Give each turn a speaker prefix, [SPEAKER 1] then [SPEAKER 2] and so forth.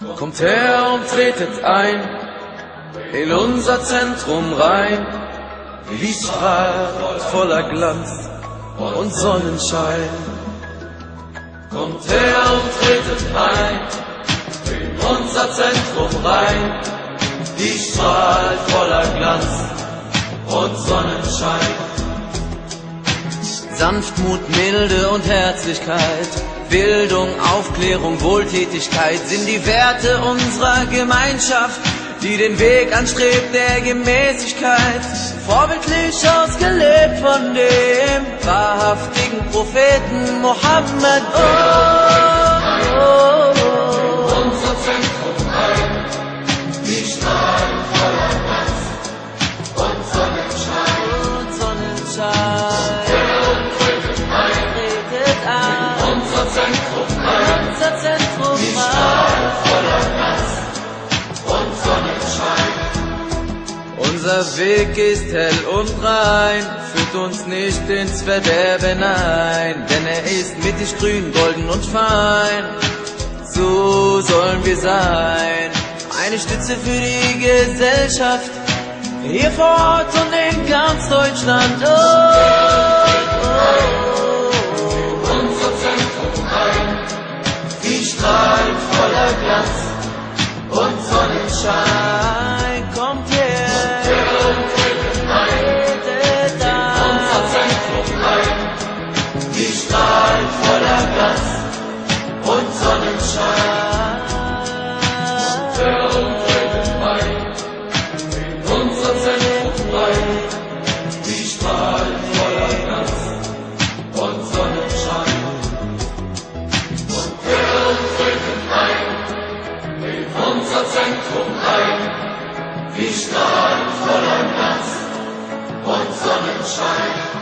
[SPEAKER 1] Kommt her und tretet ein in unser Zentrum rein, wie strahlt voller Glanz und Sonnenschein. Kommt her und tretet ein in unser Zentrum rein, wie strahlt voller Glanz und Sonnenschein. Sanftmut, Milde und Herzlichkeit, Bildung, Aufklärung, Wohltätigkeit sind die Werte unserer Gemeinschaft, die den Weg anstrebt der Gemäßigkeit. Vorbildlich ausgelebt von dem wahrhaftigen Propheten Mohammed. Oh, oh, oh. Unser Zentrum ein, die strahlen voller Glanz und Sonnenschein. Und Sonnenschein. Unser Zentrum ein, die strahlen voller Glanz und Sonnenschein. Unser Weg ist hell und rein, führt uns nicht ins Verderben ein, denn er ist mittig grün, golden und fein. So sollen wir sein, eine Stütze für die Gesellschaft, hier vor Ort und in ganz Deutschland. Oh. Strahlt voller Glanz und Sonnenschein. Kommt her, tretet ein. Unser Zentrum ein, die strahlt voller Glanz und Sonnenschein. Tretet ein, unser Zentrum ein, die strahlt voller Glanz und Sonnenschein. Unser Zentrum ein, wie strahlt voller Glanz und Sonnenschein.